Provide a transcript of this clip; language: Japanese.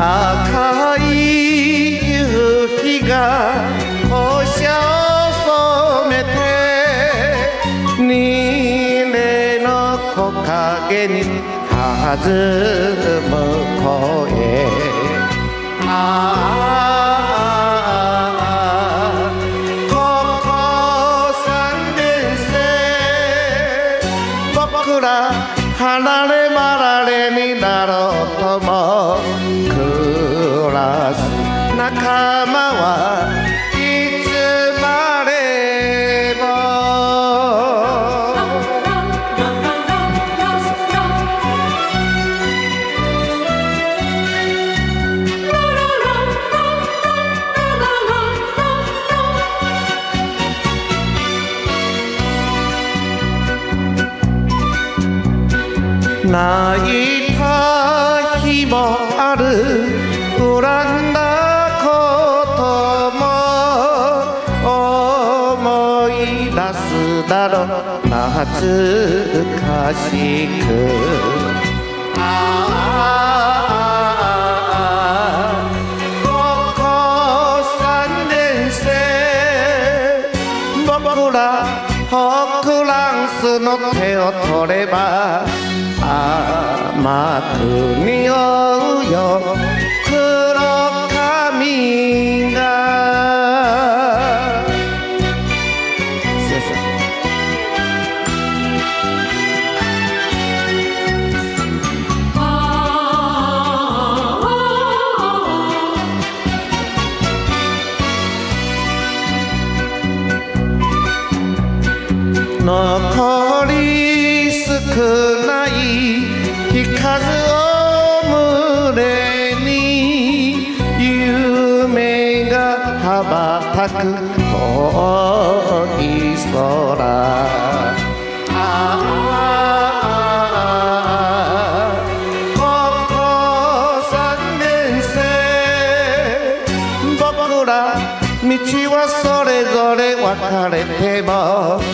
赤い夕日が校舎を染めて二礼の木陰に弾む声ここ3年生僕ら離れ離れになろうとも暮らす仲間はいつまでも泣いた日もある恨んだことも思い出すだろう懐かしくここ3年生僕らホークランスの手を取れば甘く匂うよ黒髪が残り少ない日数を胸に夢が羽ばたく遠い空ここ3年生僕ら道はそれぞれ分かれても